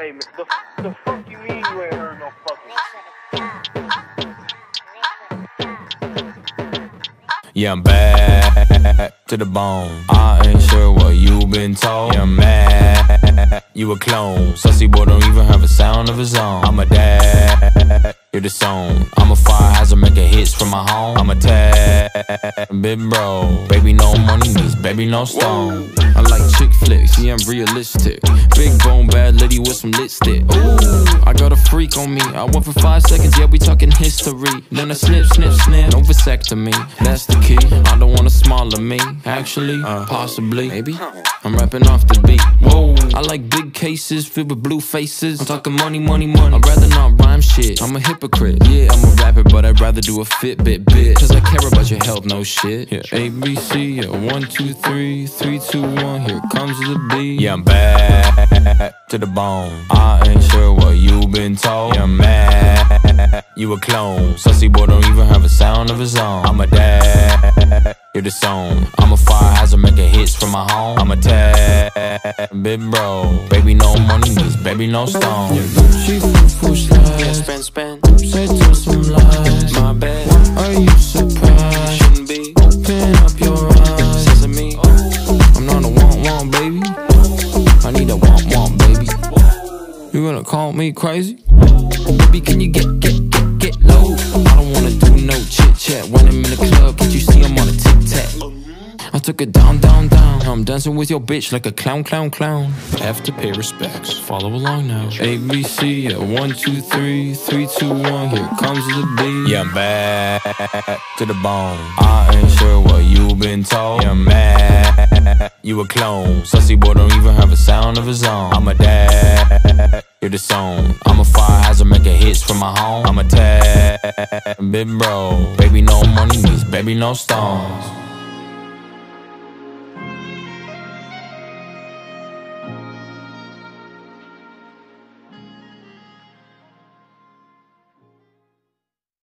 Hey, man, the fuck you mean you ain't heard no fucking Yeah, I'm back to the bone. I ain't sure what you been told. Yeah, I'm mad, you a clone. Sussy boy don't even have a sound of his own. I'm a dad, you're the song. I'm a fire hazard, making hits from my home. I'm a tad, big bro. Baby, no money needs, baby, no stone. I like chick flicks, yeah, I'm realistic. Big bone, bad lady with some lipstick. Ooh, I got a freak on me. I went for 5 seconds, yeah, we talking history. Then I snip, snip, snip, no vasectomy. That's the key. I don't want a smaller me. Actually, possibly, maybe. I'm rapping off the beat. Whoa, I like big cases filled with blue faces. I'm talking money, money, money. I'd rather not rhyme shit. I'm a hypocrite. Yeah, I'm a rapper, but I'd rather do a Fitbit bit. Cause I care about your health, no shit. Yeah, A, B, C, yeah, 1, 2, 3, 3, 2, 1. Here comes the beat. Yeah, I'm back to the bone. I ain't sure what you been told. Yeah, I'm mad, you a clone. Sussy boy don't even have a sound of his own. I'm a dad, you're the song. I'm a fire hazard, making hits from my home. I'm a tad, big bro. Baby, no money needs, baby, no stone. She full slide. Yeah, spin. Say to some lies. My bad. Are you surprised? Shouldn't be. Open up your eyes. Sesame. I'm not a want, baby. I need a want, baby. You gonna call me crazy? Baby, can you get low? I don't wanna do no chit-chat when I'm in the club. Can't you see I'm on a tic-tac? I took it down. I'm dancing with your bitch like a clown. Have to pay respects. Follow along now. A, B, C, yeah, 1, 2, 3, 3, 2, 1. Here comes the beat. Yeah, I'm back to the bone. I ain't sure what you been told. Yeah, I'm mad, you a clone. Sussy boy don't even have a sound of his own. I'm a dad, you're the song. I'm a fire hazard, making hits from my home. I'm a tad, big bro. Baby, no money needs, baby, no stones.